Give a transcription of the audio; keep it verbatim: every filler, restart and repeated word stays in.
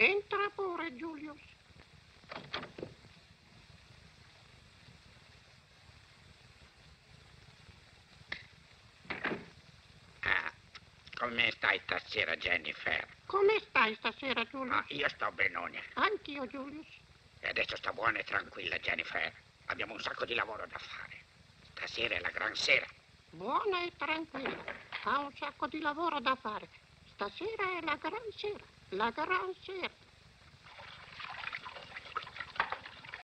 Entra pure, Julius. Ah, come stai stasera, Jennifer? Come stai stasera, Julius? Ah, io sto benone. Anch'io, Julius. E adesso sta buona e tranquilla, Jennifer. Abbiamo un sacco di lavoro da fare. Stasera è la gran sera. Buona e tranquilla. Ha un sacco di lavoro da fare. Stasera è la gran sera. La gran sera.